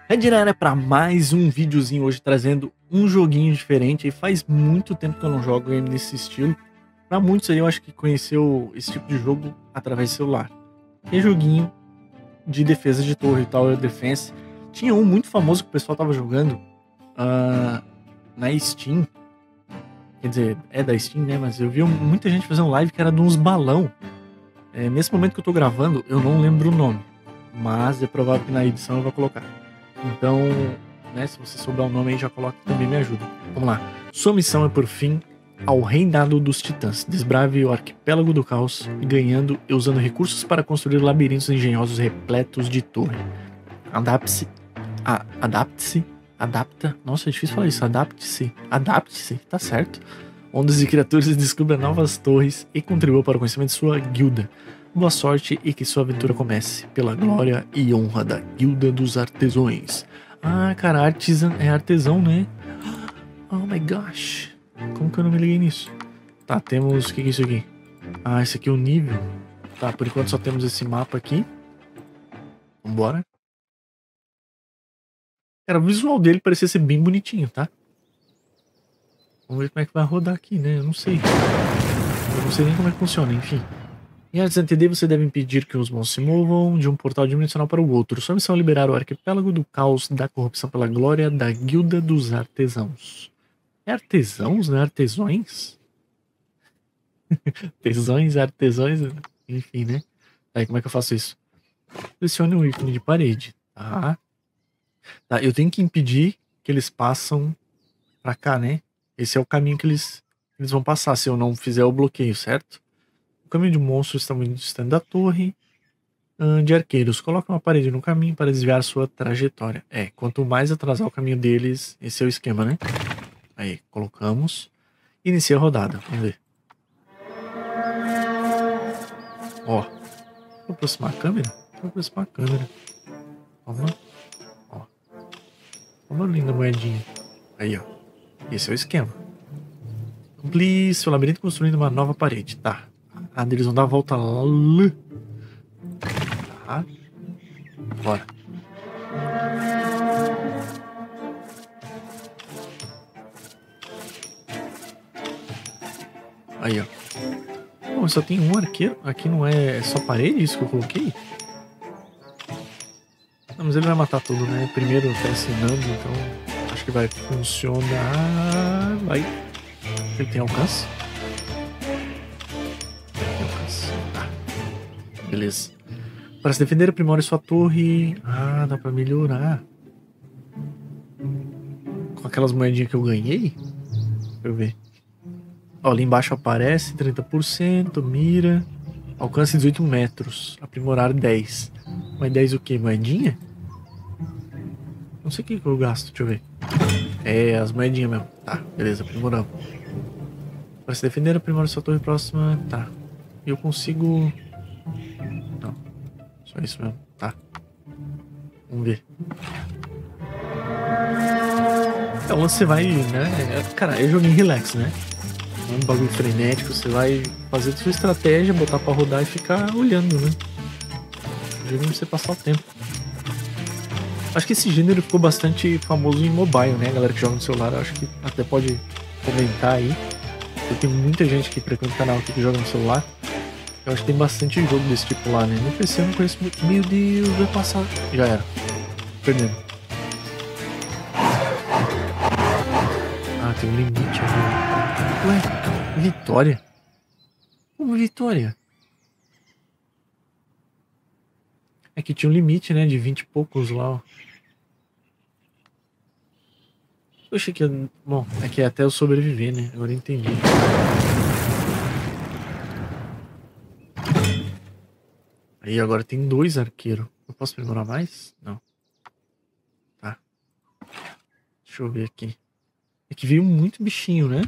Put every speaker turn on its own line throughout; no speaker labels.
É de área para mais um videozinho hoje trazendo um joguinho diferente. E faz muito tempo que eu não jogo game nesse estilo. Para muitos aí eu acho que conheceu esse tipo de jogo através do celular. É joguinho de defesa de torre e Tower Defense. Tinha um muito famoso que o pessoal tava jogando na Steam. Quer dizer, é da Steam, né? Mas eu vi muita gente fazendo live que era de uns balão. Nesse momento que eu tô gravando, eu não lembro o nome. Mas é provável que na edição eu vou colocar. Então, né, se você souber o nome aí, já coloca que também me ajuda. Vamos lá. Sua missão é por fim ao Reinado dos Titãs. Desbrave o arquipélago do caos, ganhando e usando recursos para construir labirintos engenhosos repletos de torre. Adapte-se. Nossa, é difícil falar isso. Adapte-se, tá certo. Ondas e criaturas descubra novas torres e contribua para o conhecimento de sua guilda. Boa sorte e que sua aventura comece pela glória e honra da Guilda dos Artesões. Ah, cara, é artesão, né? Oh my gosh. Como que eu não me liguei nisso? Tá, temos... O que é isso aqui? Ah, esse aqui é o nível. Tá, por enquanto só temos esse mapa aqui. Vambora. Cara, o visual dele parecia ser bem bonitinho, tá? Vamos ver como é que vai rodar aqui, né? Eu não sei. Eu não sei nem como é que funciona, enfim. Em antes de entender, você deve impedir que os monstros se movam de um portal dimensional para o outro. Sua missão é liberar o arquipélago do caos da corrupção pela glória da Guilda dos Artesãos. É artesãos, né? Artesões? Tesões, artesões, enfim, né? Aí, como é que eu faço isso? Selecione o ícone de parede. Tá, eu tenho que impedir que eles passam pra cá, né? Esse é o caminho que eles vão passar se eu não fizer o bloqueio, certo? O caminho de monstros está muito distante da torre. De arqueiros, coloca uma parede no caminho para desviar sua trajetória. Quanto mais atrasar o caminho deles, esse é o esquema, né? Aí, colocamos. Inicia a rodada, vamos ver. Ó, vou aproximar a câmera? Vou aproximar a câmera. Toma. Ó. Uma linda moedinha. Aí, ó. Esse é o esquema. Amplie seu labirinto construindo uma nova parede. Tá. Eles vão dar a volta lá. Tá. Bora. Aí, ó. Bom, só tem um arqueiro. Aqui não é só parede, isso que eu coloquei? Não, mas ele vai matar tudo, né? Primeiro tá ensinando, então acho que vai funcionar. Vai. Ele tem alcance? Tem alcance. Tá. Beleza. Para se defender, aprimore sua torre. Ah, dá pra melhorar. Com aquelas moedinhas que eu ganhei? Deixa eu ver. Ó, ali embaixo aparece 30%, mira. Alcance 18 metros. Aprimorar 10. Mas 10 o que? Moedinha? Não sei o que eu gasto, deixa eu ver. É, as moedinhas mesmo. Tá, beleza, aprimoramos. Para se defender, aprimora sua torre próxima. Tá. Eu consigo... Não. Só isso mesmo. Tá. Vamos ver. Então você vai, né? Cara, é joguinho relax, né? É um bagulho frenético. Você vai fazer sua estratégia, botar pra rodar e ficar olhando, né? Joguinho pra você passar o tempo. Acho que esse gênero ficou bastante famoso em mobile, né? A galera que joga no celular, eu acho que até pode comentar aí. Eu tenho muita gente que frequenta o canal aqui que joga no celular. Eu acho que tem bastante jogo desse tipo lá, né? No PC eu não conheço muito. Meu Deus, vai passar. Já era. Perdendo. Ah, tem um limite ali. Ué, vitória? Como vitória? É que tinha um limite, né? De 20 e poucos lá, ó. Eu achei que... Bom, é que é até eu sobreviver, né? Agora eu entendi. Aí agora tem 2 arqueiros. Eu posso aprimorar mais? Não. Tá. Deixa eu ver aqui. É que veio muito bichinho, né?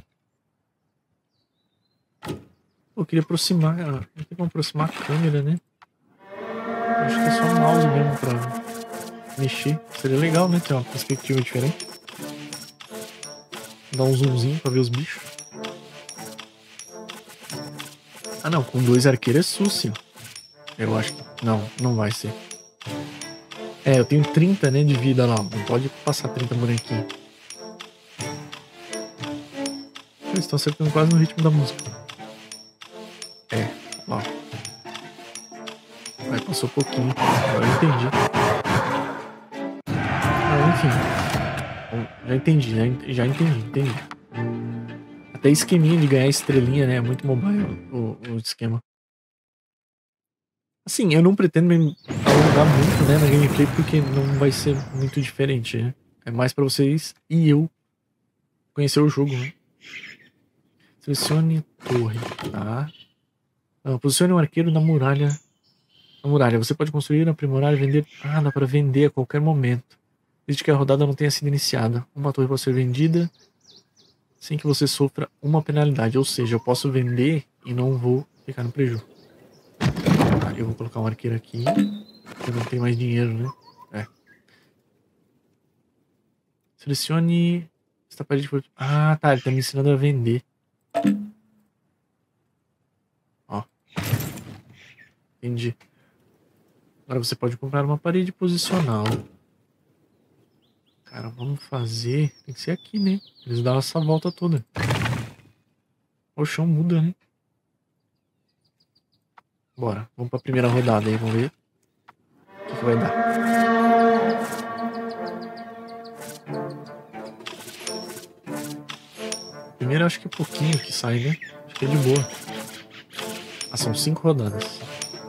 Pô, eu queria aproximar. Eu tenho que aproximar a câmera, né? Acho que é só o mouse mesmo pra mexer. Seria legal, né? Ter uma perspectiva diferente. Dar um zoomzinho pra ver os bichos. Ah não, com 2 arqueiros é sucio. Eu acho que... Não, não vai ser. É, eu tenho 30, né, de vida lá. Não pode passar 30 bonequinhos. Eles estão acertando quase no ritmo da música. É, ó. Vai, passou pouquinho. Agora eu entendi. Ah, enfim. Já entendi, já entendi. Até esqueminha de ganhar estrelinha, né? É muito mobile o esquema. Assim, eu não pretendo me alongar muito, né, na gameplay, porque não vai ser muito diferente, né? É mais pra vocês e eu conhecer o jogo, né? Selecione torre, tá? Posicione um arqueiro na muralha. Na muralha, você pode construir, aprimorar e vender. Ah, dá pra vender a qualquer momento. Desde que a rodada não tenha sido iniciada. Uma torre pode ser vendida sem que você sofra uma penalidade. Ou seja, eu posso vender e não vou ficar no prejuízo. Tá, eu vou colocar um arqueiro aqui. Eu não tenho mais dinheiro, né? É. Selecione esta parede. Ah, tá. Ele tá me ensinando a vender. Ó. Entendi. Agora você pode comprar uma parede e posicioná-la. Cara, vamos fazer... Tem que ser aqui, né? Eles dão essa volta toda. O chão muda, né? Bora. Vamos pra primeira rodada aí. Vamos ver o que vai dar. Primeiro eu acho que é pouquinho que sai, né? Acho que é de boa. Ah, são 5 rodadas.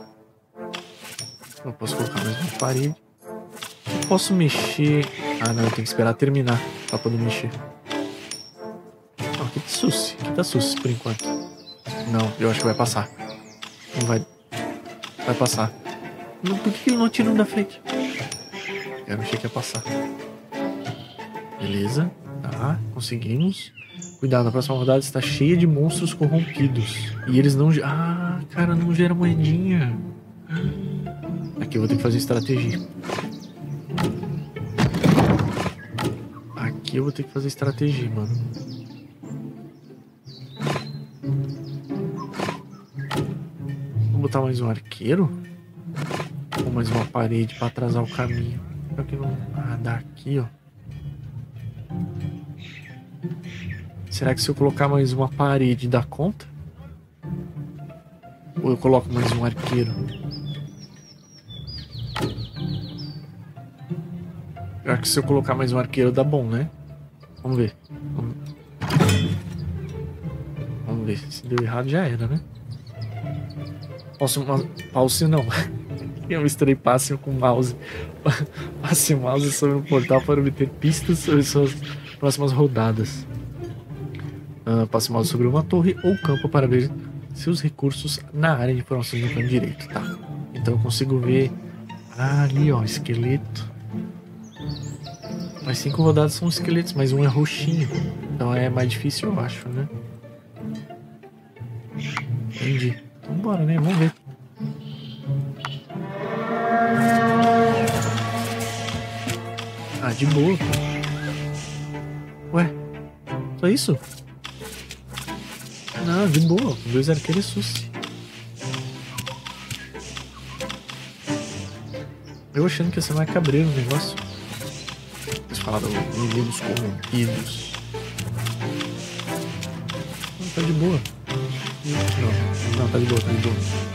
Eu posso colocar mais uma parede. Eu posso mexer... Ah, não. Eu tenho que esperar terminar pra poder mexer. Não, aqui tá sus. Aqui tá sus por enquanto. Não, eu acho que vai passar. Não vai... Vai passar. Por que ele não atira um da frente? Eu achei que ia passar. Beleza. Tá, conseguimos. Cuidado, na próxima rodada está cheia de monstros corrompidos. E eles não... Ah, cara, não gera moedinha. Aqui eu vou ter que fazer estratégia. Aqui eu vou ter que fazer estratégia, mano. Vou botar mais um arqueiro? Ou mais uma parede para atrasar o caminho? Só que não... Ah, dá aqui, ó. Será que se eu colocar mais uma parede dá conta? Ou eu coloco mais um arqueiro? Eu acho que se eu colocar mais um arqueiro dá bom, né? Vamos ver. Vamos ver. Se deu errado já era, né? Pause não. Eu misturei passe com mouse. Passe o mouse sobre um portal para obter pistas sobre suas próximas rodadas. Passe o mouse sobre uma torre ou campo para ver seus recursos na área de informações no canto direito. Tá. Então eu consigo ver... Ah, ali, ó, esqueleto. Mas 5 rodadas são esqueletos, mas um é roxinho. Então é mais difícil, eu acho, né? Entendi. Então bora, né? Vamos ver. Ah, de boa. Ué, só isso? Não, de boa. 2 arqueiros sus. Eu achando que ia ser mais cabreiro o negócio. Eles falaram inimigos corrompidos. Não, tá de boa. Não, tá de boa, tá de boa.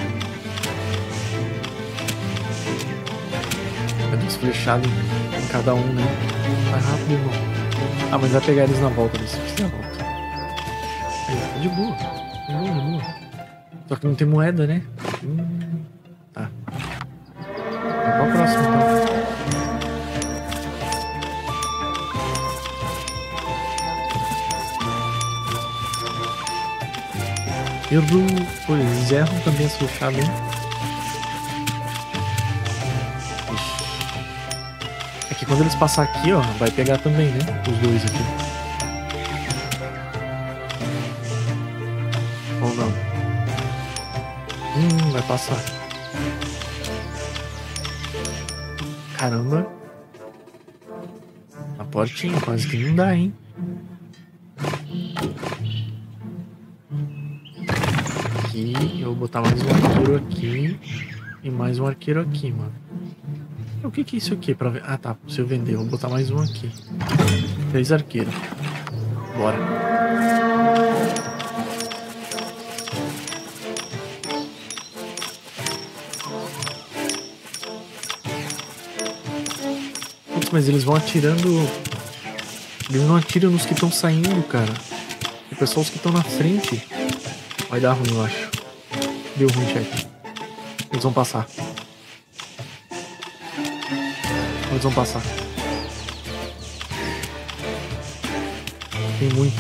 Vai ter uns flechados em cada um, né? Vai rápido, irmão. Ah, mas vai pegar eles na volta, se fizer a volta. Aí, tá de boa. De boa, de boa. Só que não tem moeda, né? Tá. Vai pra próxima, então. Eles erram também as flechadas, hein? É que quando eles passar aqui, ó, vai pegar também, né? Os dois aqui. Ou não? Vai passar. Caramba. A portinha quase que não dá, hein? Aqui, eu vou botar mais um arqueiro aqui. E mais um arqueiro aqui, mano. O que que é isso aqui? Pra ver? Ah, tá. Se eu vender, vou botar mais um aqui. 3 arqueiros. Bora. Putz, mas eles vão atirando... Eles não atiram nos que estão saindo, cara. O pessoal, os que estão na frente. Vai dar ruim, eu acho. Deu ruim, chat. Eles vão passar. Eles vão passar. Tem muito.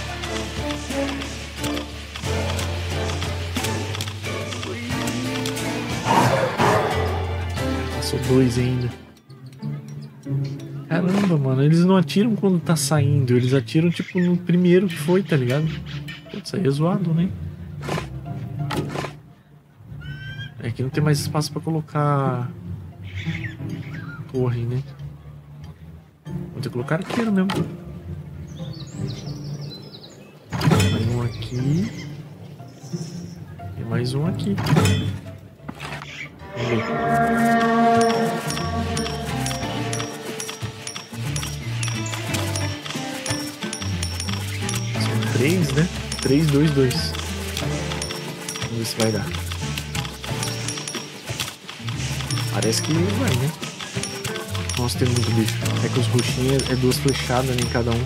Passou 2 ainda. Caramba, mano. Eles não atiram quando tá saindo. Eles atiram, tipo, no primeiro que foi, tá ligado? Putz, aí é zoado, né? É que não tem mais espaço pra colocar torre, né? Vou ter que colocar arqueiro mesmo. Mais um aqui. E mais um aqui. Vamos ver. São 3, né? 3, 2, 2. Vamos ver se vai dar. Parece que vai, né? Nossa, tem muito bicho. É que os roxinhos é 2 flechadas, né, em cada um.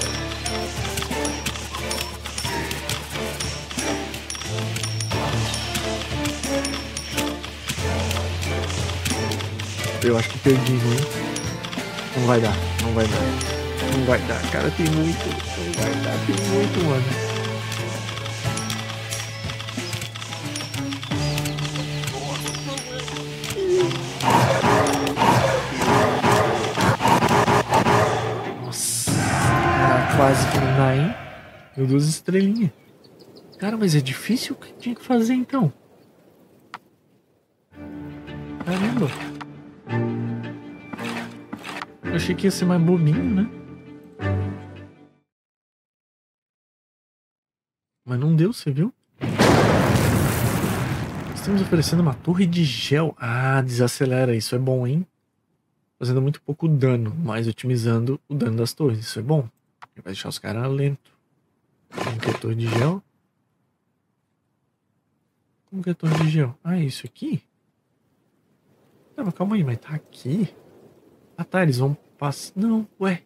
Eu acho que perdi, hein? Não vai dar, não vai dar. Não vai dar, cara, tem muito. Não vai dar, tem muito, mano. Quase que não dá, hein? Deu 2 estrelinhas. Cara, mas é difícil o que tinha que fazer então. Caramba. Eu achei que ia ser mais bobinho, né? Mas não deu, você viu? Estamos oferecendo uma torre de gel. Ah, desacelera. Isso é bom, hein? Fazendo muito pouco dano, mas otimizando o dano das torres. Isso é bom. Vai deixar os caras lentos. Como que é torre de gel? Como que é torre de gel? Ah, é isso aqui? Não, mas calma aí, mas tá aqui? Ah tá, eles vão passar... Não, ué.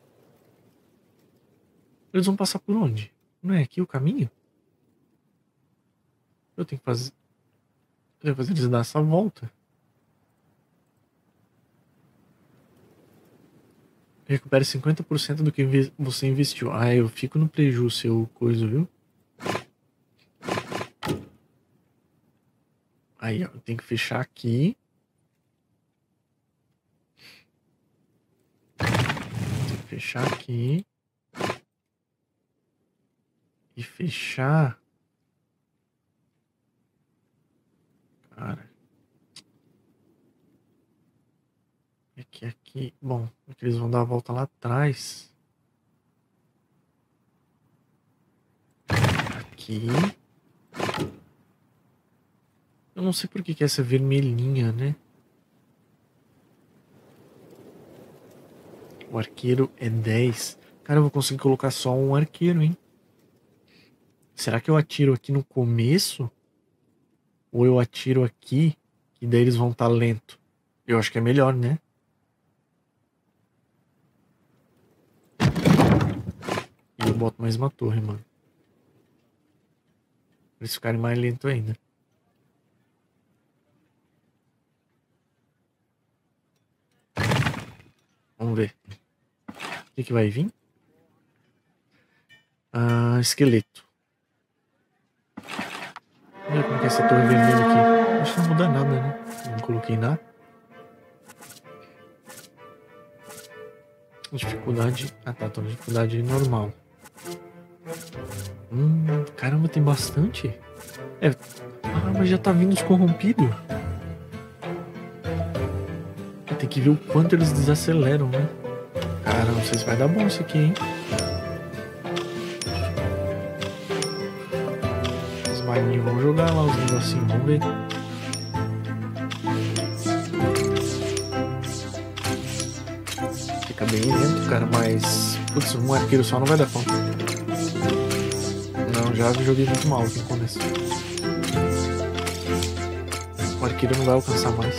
Eles vão passar por onde? Não é aqui o caminho? Eu tenho que fazer... Eu tenho que fazer eles dar essa volta. Recupere 50% do que você investiu. Ah, eu fico no prejuízo, seu coisa, viu? Aí, ó, tem que fechar aqui. Tem que fechar aqui. E fechar... Cara... É que aqui... Bom, é que eles vão dar a volta lá atrás. Aqui... Eu não sei por que é essa vermelhinha, né? O arqueiro é 10. Cara, eu vou conseguir colocar só um arqueiro, hein? Será que eu atiro aqui no começo? Ou eu atiro aqui e daí eles vão estar lento? Eu acho que é melhor, né? E eu boto mais uma torre, mano. Pra eles ficarem mais lentos ainda. Vamos ver. O que vai vir? Ah, esqueleto. Olha como que é essa torre vermelha aqui. Acho que não muda nada, né? Não coloquei nada. Dificuldade... Ah tá, tô na dificuldade normal. Caramba, tem bastante. É... Ah, mas já tá vindo os corrompidos. Tem que ver o quanto eles desaceleram, né? Cara, não sei se vai dar bom isso aqui, hein? Os marinhos vão jogar lá os negocinhos, vamos ver. fica bem lento, cara, mas... Putz, um arqueiro só não vai dar conta. Não, já joguei muito mal aqui no começo. O arqueiro não vai alcançar mais.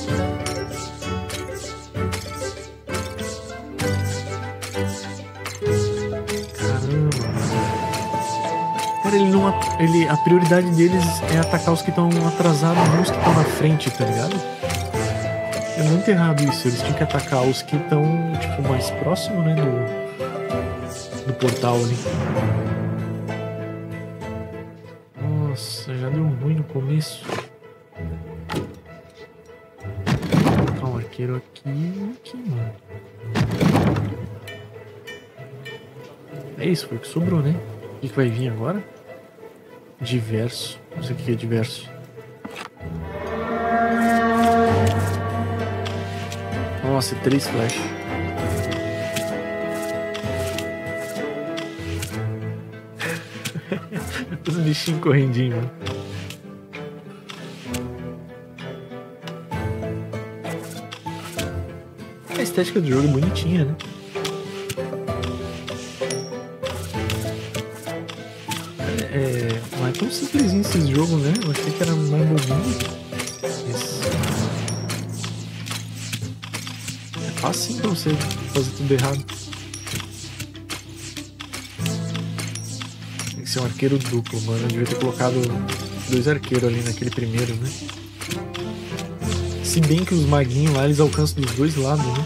Caramba. Cara, a prioridade deles é atacar os que estão atrasados, não os que estão na frente, tá ligado? É muito errado isso. Eles tinham que atacar os que estão, tipo, mais próximo, né, do portal ali. Nossa, já deu ruim no começo. Vou colocar um arqueiro aqui, mano. É isso, foi o que sobrou, né? O que vai vir agora? Diverso. Não sei o que é diverso. Nossa, 3 flash. Os bichinhos correndinho, mano. A estética do jogo é bonitinha, né? Não é tão simplesinho esse jogo, né? Eu achei que era mais bobinho. É fácil pra você fazer tudo errado. Tem que ser um arqueiro duplo, mano. Eu devia ter colocado 2 arqueiros ali naquele primeiro, né? Se bem que os maguinhos lá, eles alcançam dos 2 lados, né?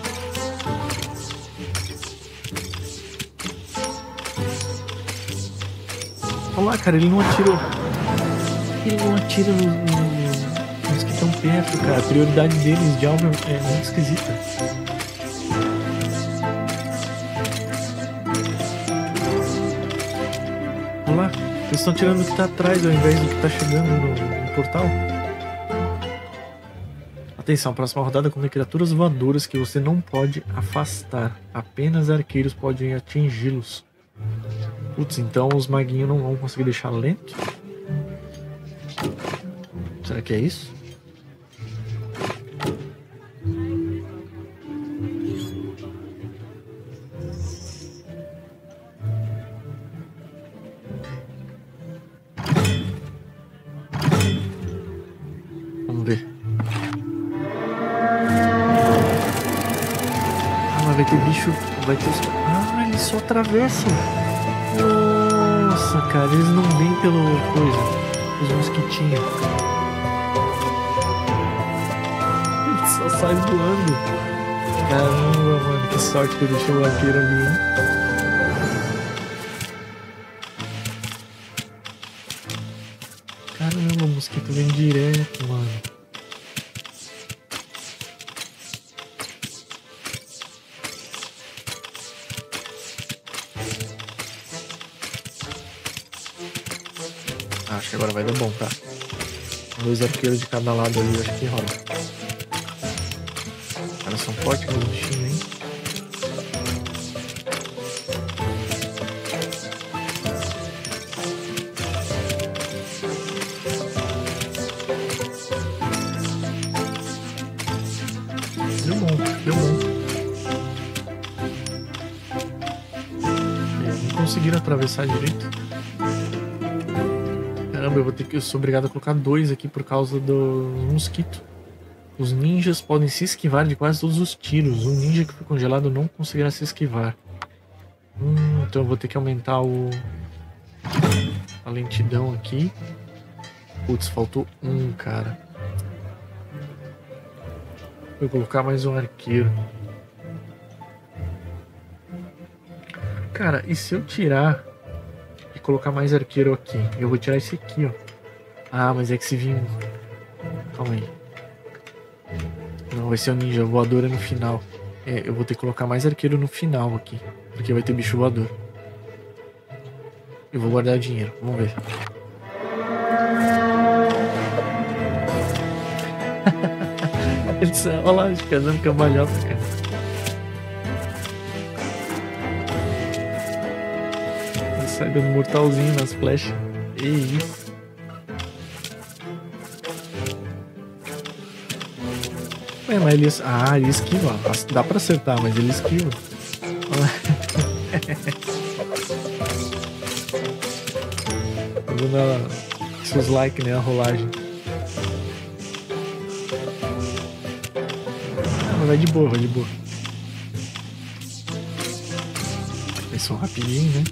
Olha lá, cara, ele não atirou. Ele não atira nos que estão perto, cara. A prioridade deles de alvo é muito esquisita. Olha lá, eles estão tirando o que tá atrás ao invés do que tá chegando no portal. Atenção, próxima rodada com criaturas voadoras que você não pode afastar. Apenas arqueiros podem atingi-los. Putz, então os maguinhos não vão conseguir deixar lento? Será que é isso? Vamos ver. Ah, mas vai ter bicho... Vai ter os... Ah, eles só atravessam. Nossa, cara, eles não vêm pelo coisa, os mosquitinhos. Eles só saem voando. Caramba, mano, que sorte que eu deixei o arqueiro ali, hein? Caramba, o mosquito vem direto, mano. Acho que agora vai dar bom, tá? 2 arqueiros de cada lado ali, acho que rola. Os caras são fortes, os bichinhos, hein? Deu bom, deu bom. Não conseguiram atravessar direito. Caramba, eu sou obrigado a colocar 2 aqui por causa do mosquito. Os ninjas podem se esquivar de quase todos os tiros. Um ninja que foi congelado não conseguirá se esquivar. Então eu vou ter que aumentar a lentidão aqui. Putz, faltou 1, cara. Vou colocar mais um arqueiro. Cara, e se eu tirar e colocar mais arqueiro aqui? Eu vou tirar esse aqui, ó. Ah, mas é que se vir... Calma aí. Não, vai ser o ninja voador no final. Eu vou ter que colocar mais arqueiro no final aqui, porque vai ter bicho voador. Eu vou guardar dinheiro, vamos ver. Olha lá, os casando cambalhota, cara. Ele sai dando mortalzinho nas flechas. Que isso. É, mas ele... Ah, ele esquiva. Dá pra acertar, mas ele esquiva. Dando seus likes, né? A rolagem. Ah, mas vai de boa, vai de boa. Eles são rapidinho, né?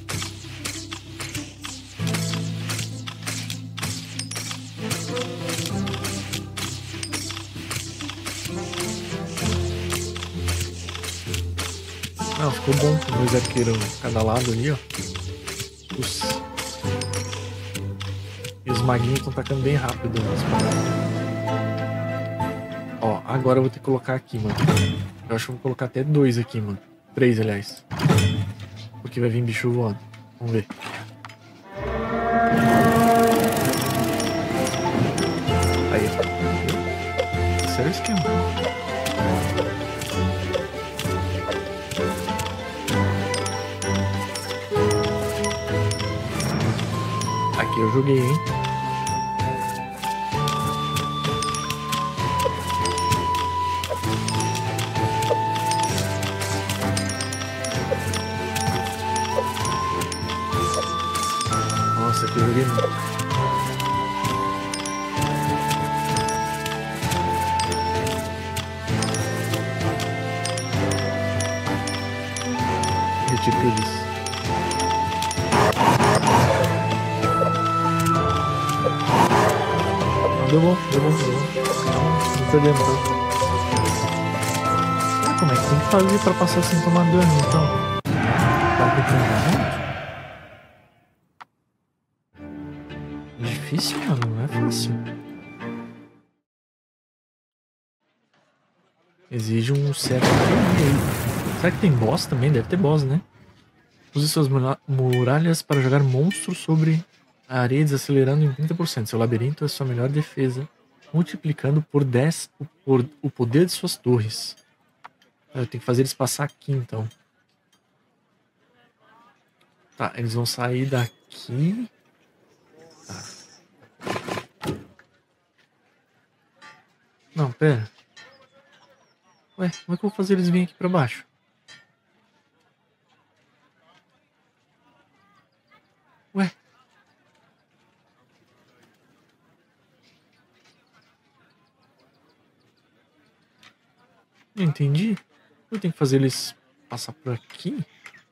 Não, ficou bom com dois arqueiros cada lado ali, ó. E os maguinhos estão tacando bem rápido nas paradas. Ó, agora eu vou ter que colocar aqui, mano. Eu acho que eu vou colocar até 2 aqui, mano. 3, aliás. Porque vai vir bicho voando. Vamos ver. Aí. Esse era o esquema. Aqui eu joguei, hein? Nossa, aqui eu joguei muito. Retiro o que eu disse. Deu bom, deu bom, deu bom. Não perdemos, não. Como é que tem que fazer pra passar sem tomar dano, então? Tá com difícil, mano, não é fácil. Exige um certo aí. Será que tem boss também? Deve ter boss, né? Use suas muralhas para jogar monstros sobre a areia, desacelerando em 30%. Seu labirinto é sua melhor defesa, multiplicando por 10 o poder de suas torres. Eu tenho que fazer eles passar aqui, então. Tá, eles vão sair daqui. Tá. Não, pera. Ué, como é que eu vou fazer eles virem aqui pra baixo? Ué. Não entendi. Eu tenho que fazer eles passar por aqui?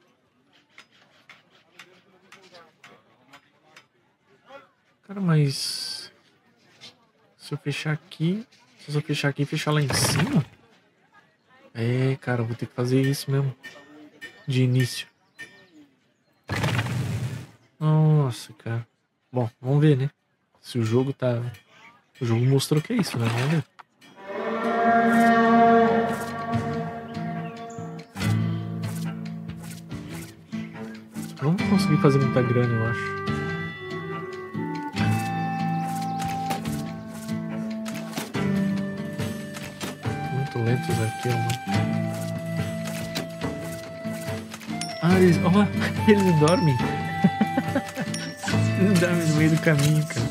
Cara, mas... Se eu fechar aqui... Se eu fechar aqui e fechar lá em cima... É, cara, eu vou ter que fazer isso mesmo. De início. Nossa, cara. Bom, vamos ver, né? Se o jogo tá... O jogo mostrou que é isso, né? Vamos ver. Não vou conseguir fazer muita grana, eu acho. Muito lentos aqui, ó. Ah, eles... Oh, eles dormem. Eles dormem no meio do caminho, cara.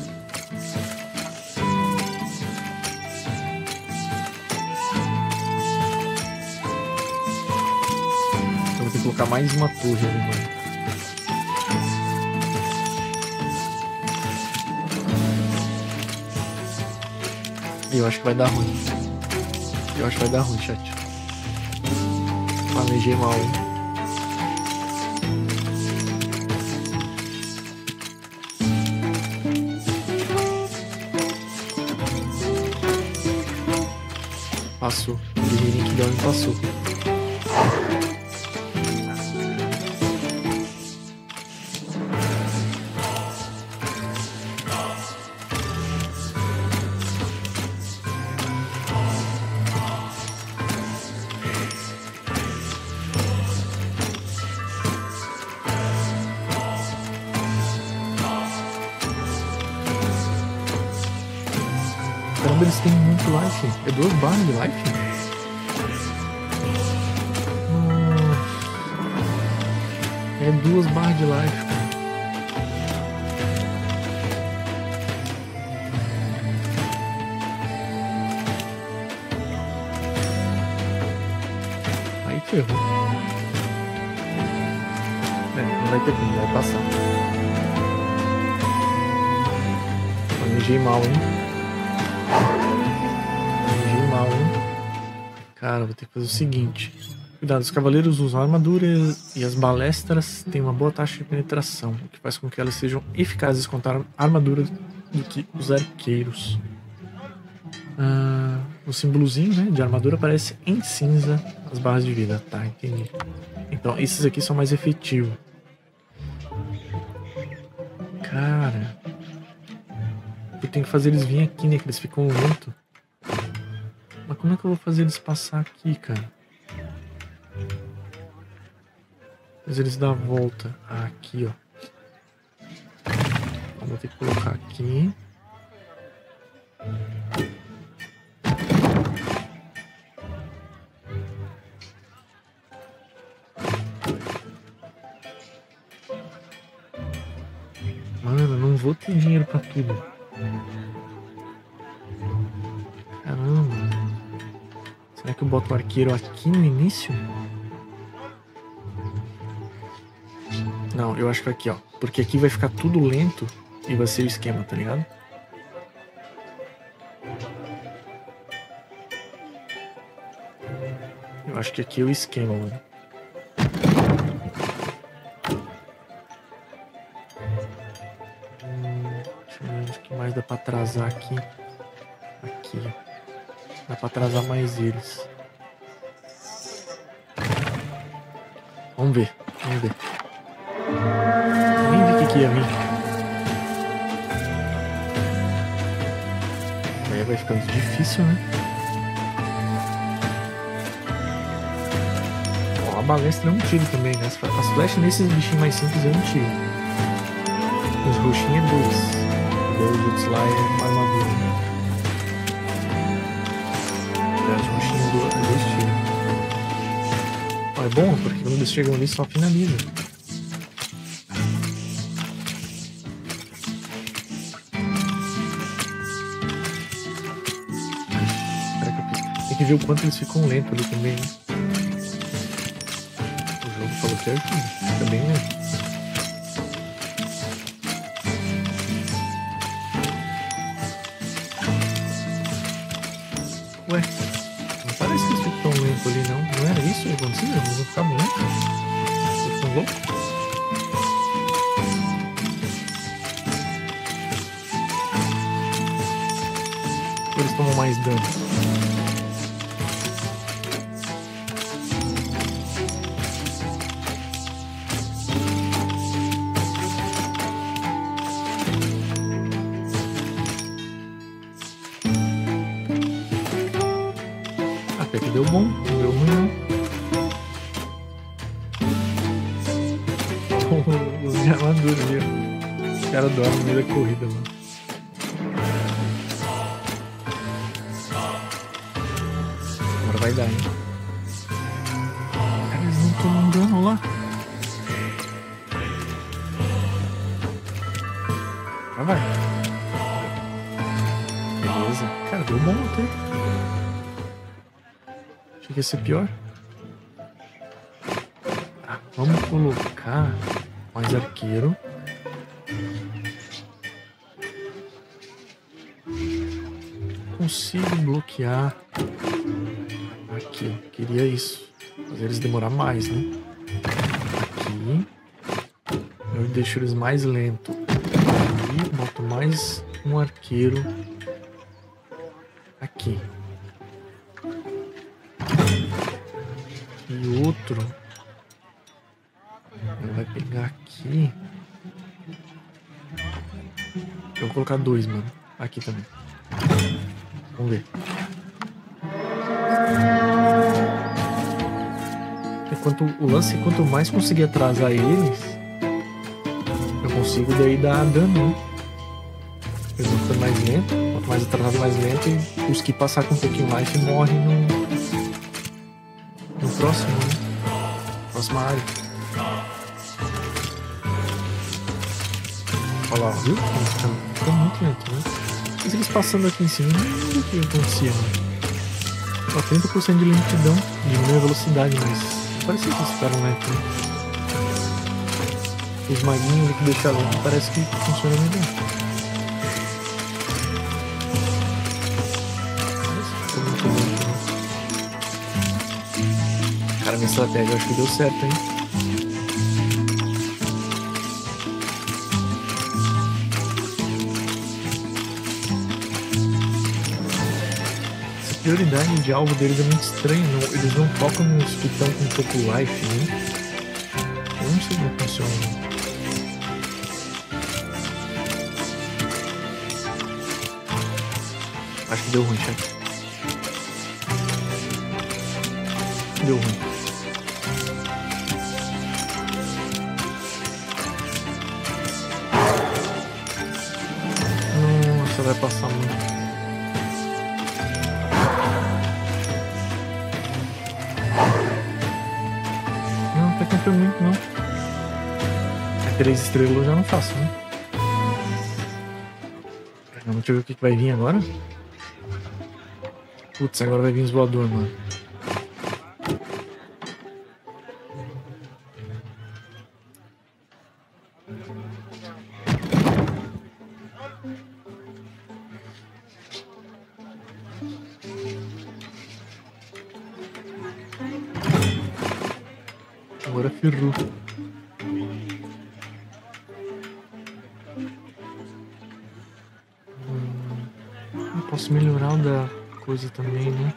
Eu vou ter que colocar mais uma torre ali, mano. Eu acho que vai dar ruim. Eu acho que vai dar ruim, chat. Planejei mal, hein? Passou. O guerreirinho que deu me passou. Caramba, eles têm muito life. É 2 barras de life? É 2 barras de life. ferrou. Não vai ter como, vai passar. Planejei mal, hein? Cara, vou ter que fazer o seguinte. Cuidado, os cavaleiros usam armadura e as balestras têm uma boa taxa de penetração, o que faz com que elas sejam eficazes contra a armadura do que os arqueiros. O símbolozinho, né, de armadura aparece em cinza nas barras de vida. Tá, entendi. Então, esses aqui são mais efetivos. Cara, eu tenho que fazer eles virem aqui, né, que eles ficam lentos. Mas como é que eu vou fazer eles passar aqui, cara? Fazer eles dar a volta. Aqui, ó. Então, vou ter que colocar aqui. Mano, não vou ter dinheiro pra tudo. Caramba. Será que eu boto o arqueiro aqui no início? Não, eu acho que aqui, ó. Porque aqui vai ficar tudo lento e vai ser o esquema, tá ligado? Eu acho que aqui é o esquema, mano. Deixa eu ver o que mais dá pra atrasar aqui. Aqui, ó. Dá pra atrasar mais eles. Vamos ver, vamos ver. Nem vi o que ia vir. Aí vai ficando difícil, né? Ó, a balestra é um tiro também, né? As flechas nesses bichinhos mais simples é um tiro. Os roxinhos é dois. Os outros lá é uma armadura, né? Os roxinhos é dois tiros. Ó, é bom, porque quando eles chegam ali só finaliza. Tem que ver o quanto eles ficam lentos ali também, né? O jogo falou que fica bem lento. Ué, não parece que eles ficam tão lentos ali, não. Não era isso que acontecia? Eles não ficavam lentos? Eles ficam loucos? Ou eles tomam mais dano? Até que deu bom, não deu ruim não. Os de armadura ali, ó. Os caras dormem no meio da corrida, mano. Agora vai dar, hein? Cara, eles não tomam dano lá. Já vai. Beleza. Cara, deu bom até. Achei que ia ser pior. Tá, vamos colocar mais arqueiro. Consigo bloquear. Aqui, queria isso. Fazer eles demorar mais, né? Aqui. Eu deixo eles mais lentos. Aqui, boto mais um arqueiro. Aqui. E outro. Ele vai pegar aqui. Eu vou colocar dois, mano. Aqui também. Vamos ver. O lance é quanto mais conseguir atrasar eles, eu consigo daí dar dano, né? Eles vão ficando mais lento. Quanto mais atrasado, mais lento. E os que passar com um pouquinho mais morrem no próximo, né? Próxima área. Olha lá, viu? Ficou muito lento, né? Mas eles passando aqui em cima, não sei o que acontecia, né? Só 30% de lentidão, diminui a velocidade, mas Parece que eles ficaram aqui. Os maguinhos que deixaram aqui parece que funciona melhor. Parece que ficou muito longe, né? Cara, minha estratégia eu acho que deu certo, hein? Essa prioridade de alvo deles é muito estranha. Eles não focam nos que estão com pouco life, né? Eu não sei como funciona. Acho que deu ruim, chat. Deu ruim. Nossa, vai passar muito. Não, até que não foi muito, não. É 3 estrelas eu já não faço, né? Deixa eu ver o que vai vir agora. Putz, agora vai vir os voadores, mano. Agora ferrou. Eu posso melhorar o da coisa também, né?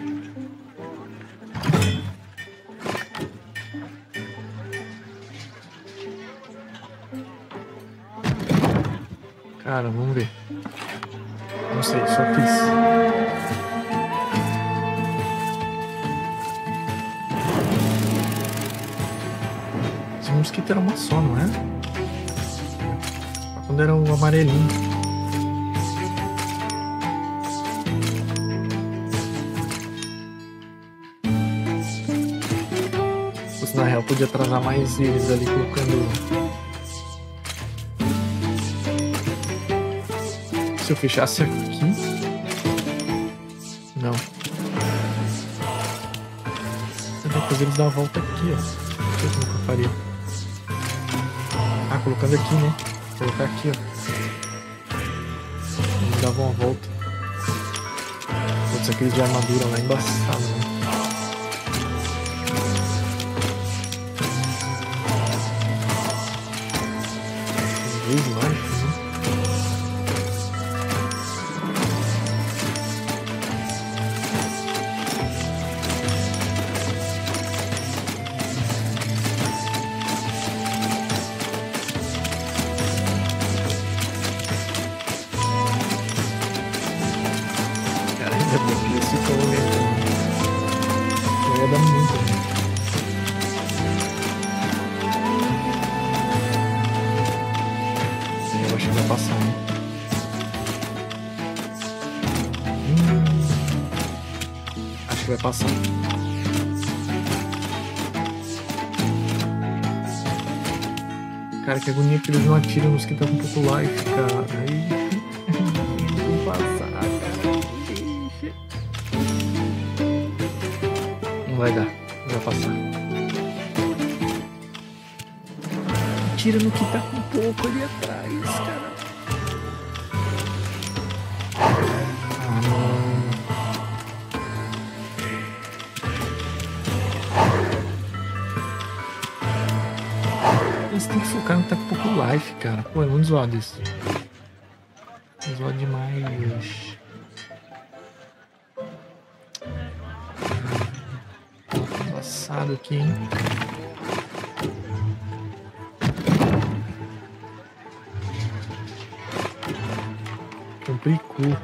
Cara, vamos ver. Não sei, só fiz. Esse mosquito era uma só, não é? Quando era o amarelinho. Na real, podia atrasar mais eles ali colocando. Se eu fechasse aqui. Não. Depois eles dão a volta aqui, ó. Não sei como que eu faria. Ah, colocando aqui, né? Vou colocar aqui, ó. Eles davam a volta. Putz, aqueles de armadura lá embaçado, né? Vez mais, né? Cara, ainda bem que esse ficou aumentando. Eu ia dar muito, né? Eu acho que vai passar, né? Acho que vai passar. Cara, que agonia que eles não atiram nos que tá com pouco life, cara. Aí... vou passar, cara. Não vai dar. Não vai passar. Atira no que tá com pouco ali atrás, cara. Ah, não. Eles têm que focar no que tá com pouco life, cara. Pô, é muito zoado isso. É zoado demais. Passado aqui, hein? Complicou.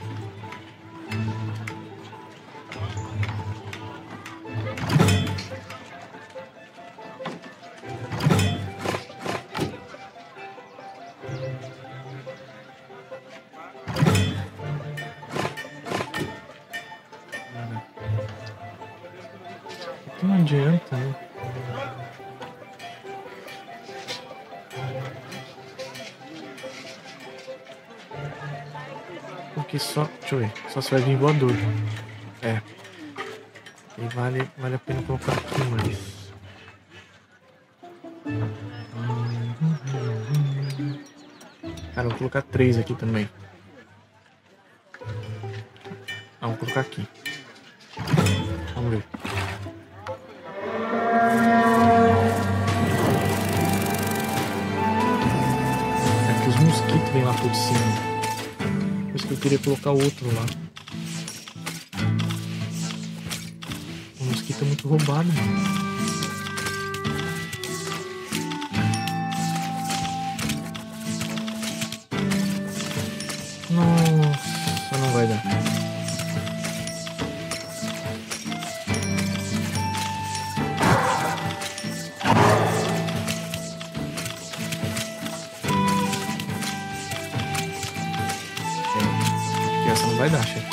Não adianta, né? Porque só... Deixa eu ver. Só se vai vir voador. É. E vale a pena colocar aqui mais. vou colocar 3 aqui também. Vou colocar aqui. Vamos ver. Aqui os mosquitos vêm lá por cima. Por isso que eu queria colocar o outro lá. O mosquito é muito roubado, mano. Nossa, não vai dar. Essa não vai dar, chefe.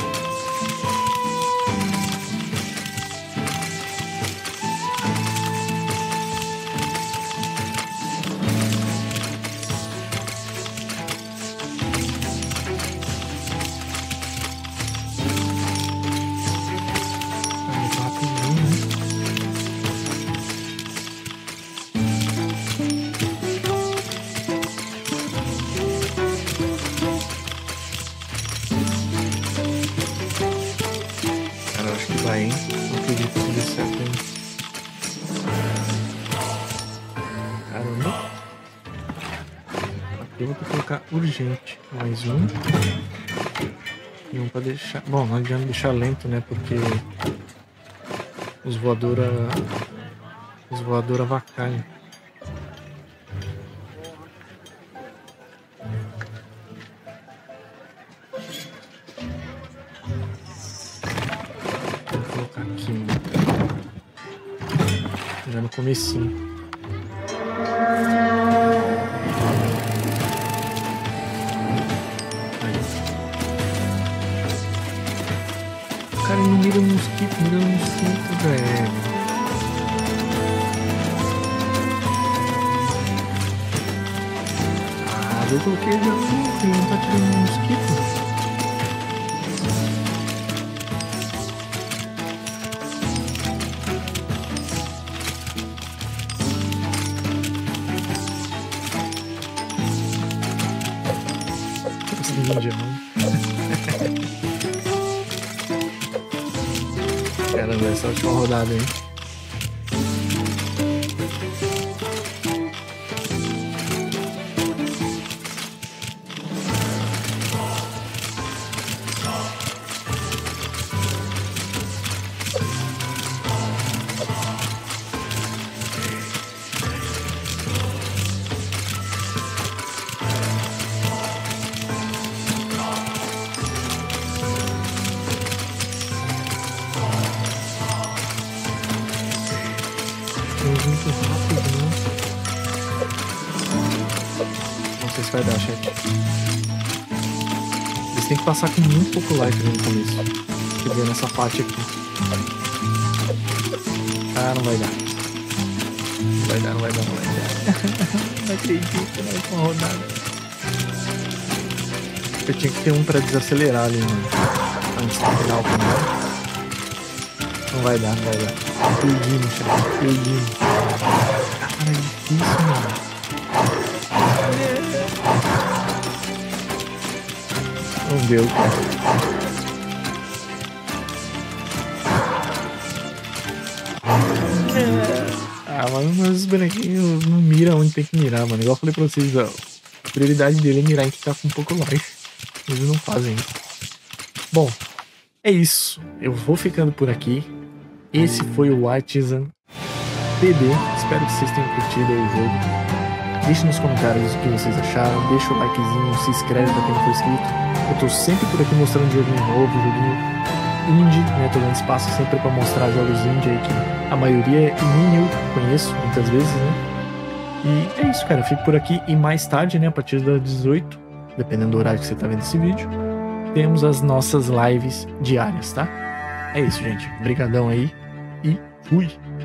Vai, hein? Não acredito que dê certo, hein? Caramba. Aqui eu vou ter que colocar urgente. Mais um. E um pra deixar... Bom, não adianta deixar lento, né? Porque os voadora avacalham. Já no comecinho. Aí. O cara não mira no mosquito, mira no mosquito, velho. Eu coloquei já aqui, ele não tá tirando no mosquito. Caramba, essa é a última rodada, hein? Muito rápido, né? Não sei se vai dar, chefe. Eles têm que passar com muito pouco life no começo. Que ver nessa parte aqui. Ah, não vai dar. Não vai dar, não vai dar, não vai dar. Não acredito, na última rodada. Eu tinha que ter um pra desacelerar ali, né? Antes do final, primeiro. Não vai dar, não vai dar. Perdimos, chefe. Perdimos. Cara, é difícil, mano. Não deu, cara. Mas os bonequinhos não miram onde tem que mirar, mano. Igual eu falei pra vocês, ó. A prioridade dele é mirar em quem tá com um pouco life. Eles não fazem isso. Bom, é isso. Eu vou ficando por aqui. Esse foi o Artisan PB. Espero que vocês tenham curtido aí o jogo. Deixe nos comentários o que vocês acharam. Deixa o likezinho, se inscreve pra quem não for inscrito. Eu tô sempre por aqui mostrando joguinho novo, joguinho indie, né? Tô dando espaço sempre pra mostrar jogos indie aí que a maioria nem eu conheço muitas vezes, né? E é isso, cara. Eu fico por aqui e mais tarde, né? A partir das 18, dependendo do horário que você tá vendo esse vídeo, temos as nossas lives diárias, tá? É isso, gente. Obrigadão aí e fui!